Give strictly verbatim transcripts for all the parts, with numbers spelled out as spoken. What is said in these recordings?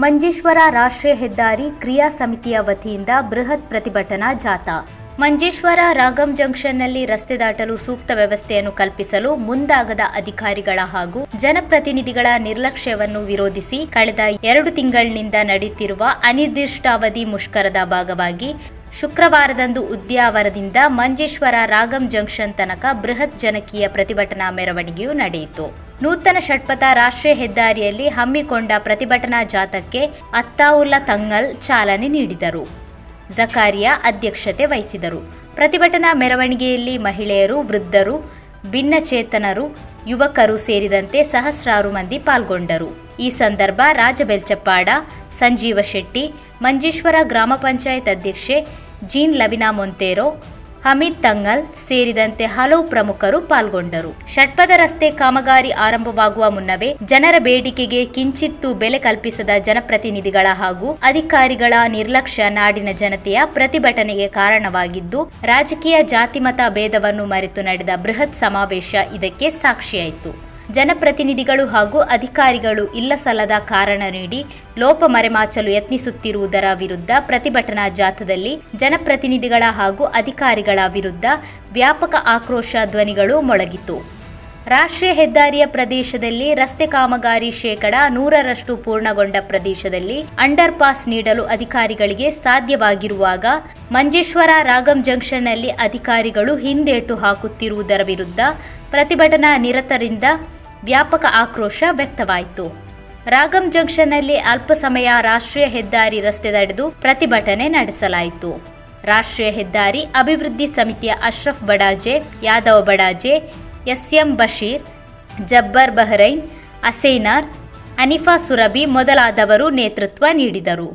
ಮಂಜೇಶ್ವರ ರಾಷ್ಟ್ರೀಯ ಹೆದ್ದಾರಿ ಕ್ರಿಯಾ ಸಮಿತಿಯ ವತಿಯಿಂದ ಬೃಹತ್ ಪ್ರತಿಭಟನಾ ಜಾಥಾ. ಮಂಜೇಶ್ವರ ರಾಗಂ ಜಂಕ್ಷನ್ನಲ್ಲಿ ರಸ್ತೆ ದಾಟಲು ಸೂಕ್ತ ವ್ಯವಸ್ಥೆಯನ್ನು ಕಲ್ಪಿಸಲು ಮುಂದಾಗದ ಅಧಿಕಾರಿಗಳ ಹಾಗೂ ಜನಪ್ರತಿನಿಧಿಗಳ ನಿರ್ಲಕ್ಷ್ಯವನ್ನು ವಿರೋಧಿಸಿ ಕಳೆದ ಎರಡು ತಿಂಗಳಿನಿಂದ ನಡೆಯುತ್ತಿರುವ ಅನಿರ್ದಿಷ್ಟಾವಧಿ ಮುಷ್ಕರದ ಭಾಗವಾಗಿ ಶುಕ್ರವಾರದಂದು ಉದ್ಯಾವರದಿಂದ ಮಂಜೇಶ್ವರ ರಾಗಂ ಜಂಕ್ಷನ್ ತನಕ ಬೃಹತ್ ಜನಕೀಯ ಪ್ರತಿಭಟನಾ ಮೆರವಣಿಗೆಯು ನಡೆಯಿತು. ನೂತನ ಷಟ್ಪಥ ರಾಷ್ಟ್ರೀಯ ಹೆದ್ದಾರಿಯಲ್ಲಿ ಹಮ್ಮಿಕೊಂಡ ಪ್ರತಿಭಟನಾ ಜಾಥಾಕ್ಕೆ ಅತ್ತಾವುಲ್ಲಾ ತಂಗಲ್ ಚಾಲನೆ ನೀಡಿದರು. ಜಕಾರಿಯಾ ಅಧ್ಯಕ್ಷತೆ ವಹಿಸಿದರು. ಪ್ರತಿಭಟನಾ ಮೆರವಣಿಗೆಯಲ್ಲಿ ಮಹಿಳೆಯರು, ವೃದ್ಧರು, ಭಿನ್ನಚೇತನರು, ಯುವಕರು ಸೇರಿದಂತೆ ಸಹಸ್ರಾರು ಮಂದಿ ಪಾಲ್ಗೊಂಡರು. ಈ ಸಂದರ್ಭ ರಾಜ ಬೆಲ್ಚಪ್ಪಾಡ, ಸಂಜೀವ ಶೆಟ್ಟಿ, ಮಂಜೇಶ್ವರ ಗ್ರಾಮ ಪಂಚಾಯತ್ ಅಧ್ಯಕ್ಷೆ ಜೀನ್ ಲವಿನಾ ಮೊಂತೇರೋ, ಹಮೀದ್ ತಂಗಲ್ ಸೇರಿದಂತೆ ಹಲವು ಪ್ರಮುಖರು ಪಾಲ್ಗೊಂಡರು. ಷಟ್ಪಥ ರಸ್ತೆ ಕಾಮಗಾರಿ ಆರಂಭವಾಗುವ ಮುನ್ನವೇ ಜನರ ಬೇಡಿಕೆಗೆ ಕಿಂಚಿತ್ತೂ ಬೆಲೆ ಕಲ್ಪಿಸದ ಜನಪ್ರತಿನಿಧಿಗಳ ಹಾಗೂ ಅಧಿಕಾರಿಗಳ ನಿರ್ಲಕ್ಷ್ಯ ನಾಡಿನ ಜನತೆಯ ಪ್ರತಿಭಟನೆಗೆ ಕಾರಣವಾಗಿದ್ದು, ರಾಜಕೀಯ ಜಾತಿಮತ ಭೇದವನ್ನು ಮರೆತು ನಡೆದ ಬೃಹತ್ ಸಮಾವೇಶ ಇದಕ್ಕೆ ಸಾಕ್ಷಿಯಾಯಿತು. ಜನಪ್ರತಿನಿಧಿಗಳು ಹಾಗೂ ಅಧಿಕಾರಿಗಳು ಇಲ್ಲಸಲ್ಲದ ಕಾರಣ ನೀಡಿ ಲೋಪ ಮರೆಮಾಚಲು ಯತ್ನಿಸುತ್ತಿರುವುದರ ವಿರುದ್ಧ ಪ್ರತಿಭಟನಾ ಜಾಥಾದಲ್ಲಿ ಜನಪ್ರತಿನಿಧಿಗಳ ಹಾಗೂ ಅಧಿಕಾರಿಗಳ ವಿರುದ್ಧ ವ್ಯಾಪಕ ಆಕ್ರೋಶ ಧ್ವನಿಗಳು ಮೊಳಗಿತು. ರಾಷ್ಟ್ರೀಯ ಹೆದ್ದಾರಿಯ ಪ್ರದೇಶದಲ್ಲಿ ರಸ್ತೆ ಕಾಮಗಾರಿ ಶೇಕಡ ನೂರರಷ್ಟು ಪೂರ್ಣಗೊಂಡ ಪ್ರದೇಶದಲ್ಲಿ ಅಂಡರ್ ಪಾಸ್ ನೀಡಲು ಅಧಿಕಾರಿಗಳಿಗೆ ಸಾಧ್ಯವಾಗಿರುವಾಗ ಮಂಜೇಶ್ವರ ರಾಗಂ ಜಂಕ್ಷನ್ನಲ್ಲಿ ಅಧಿಕಾರಿಗಳು ಹಿಂದೇಟು ಹಾಕುತ್ತಿರುವುದರ ವಿರುದ್ಧ ಪ್ರತಿಭಟನಾ ನಿರತರಿಂದ ವ್ಯಾಪಕ ಆಕ್ರೋಶ ವ್ಯಕ್ತವಾಯಿತು. ರಾಗಂ ಜಂಕ್ಷನ್ನಲ್ಲಿ ಅಲ್ಪ ಸಮಯ ರಾಷ್ಟ್ರೀಯ ಹೆದ್ದಾರಿ ರಸ್ತೆ ತಡೆದು ಪ್ರತಿಭಟನೆ ನಡೆಸಲಾಯಿತು. ರಾಷ್ಟ್ರೀಯ ಹೆದ್ದಾರಿ ಅಭಿವೃದ್ಧಿ ಸಮಿತಿಯ ಅಶ್ರಫ್ ಬಡಾಜೆ, ಯಾದವ್ ಬಡಾಜೆ, ಎಸ್ಎಂ ಬಶೀರ್, ಜಬ್ಬರ್ ಬಹರೈನ್, ಅಸೈನಾರ್, ಅನಿಫಾ ಸುರಬಿ ಮೊದಲಾದವರು ನೇತೃತ್ವ ನೀಡಿದರು.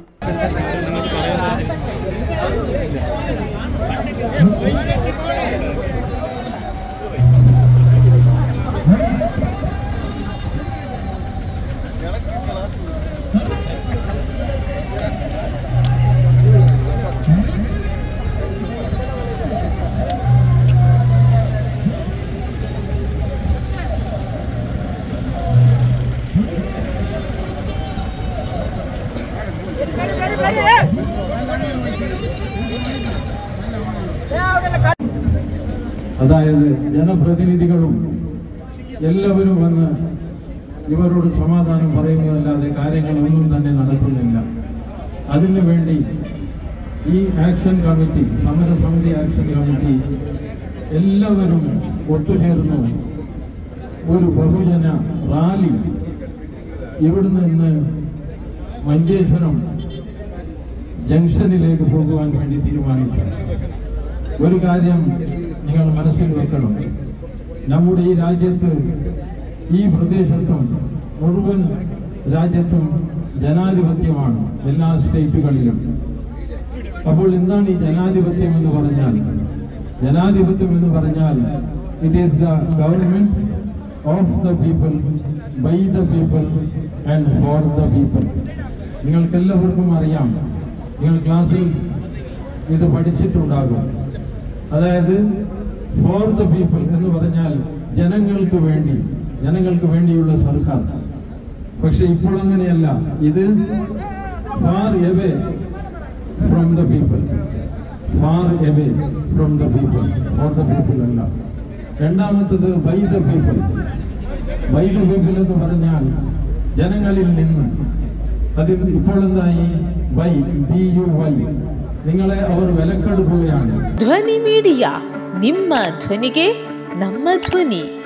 അതായത് ജനപ്രതിനിധികളും എല്ലാവരും വന്ന് ഇവരോട് സമാധാനം പറയുന്നതല്ലാതെ കാര്യങ്ങളൊന്നും തന്നെ നടക്കുന്നില്ല. അതിനു വേണ്ടി ഈ ആക്ഷൻ കമ്മിറ്റി, സമരസമിതി ആക്ഷൻ കമ്മിറ്റി എല്ലാവരും ഒത്തുചേർന്നു ഒരു ബഹുജന റാലി ഇവിടെ നിന്ന് മഞ്ചേശ്വരം ജംഗ്ഷനിലേക്ക് പോകുവാൻ വേണ്ടി തീരുമാനിച്ചു. ഒരു കാര്യം നിങ്ങൾ മനസ്സിൽ വെക്കണം, നമ്മുടെ ഈ രാജ്യത്ത്, ഈ പ്രദേശത്തും മുഴുവൻ രാജ്യത്തും ജനാധിപത്യമാണ്, എല്ലാ സ്റ്റേറ്റുകളിലും. അപ്പോൾ എന്താണ് ഈ ജനാധിപത്യം എന്ന് പറഞ്ഞാൽ? ജനാധിപത്യം എന്ന് പറഞ്ഞാൽ it is the government of the people, by the people and for the people. നിങ്ങൾക്കെല്ലാവർക്കും അറിയാം, നിങ്ങൾ ക്ലാസ്സിൽ ഇത് പഠിച്ചിട്ടുണ്ടാകും. അതായത് ഫോർ ദ പീപ്പിൾ എന്ന് പറഞ്ഞാൽ ജനങ്ങൾക്ക് വേണ്ടി, ജനങ്ങൾക്ക് വേണ്ടിയുള്ള സർക്കാർ. പക്ഷെ ഇപ്പോൾ അങ്ങനെയല്ല, ഇത് far away from the people, far away from the people, for the people അല്ല. രണ്ടാമത്തത് by the people. By the people എന്ന് പറഞ്ഞാൽ ജനങ്ങളിൽ നിന്ന്. അതിൽ ഇപ്പോൾ എന്തായി? By, B U Y. നിങ്ങളെ അവർ വിലക്കെടുക്കുകയാണ്. ಧ್ವನಿ ಮೀಡಿಯಾ, ನಿಮ್ಮ ಧ್ವನಿಗೆ ನಮ್ಮ ಧ್ವನಿ.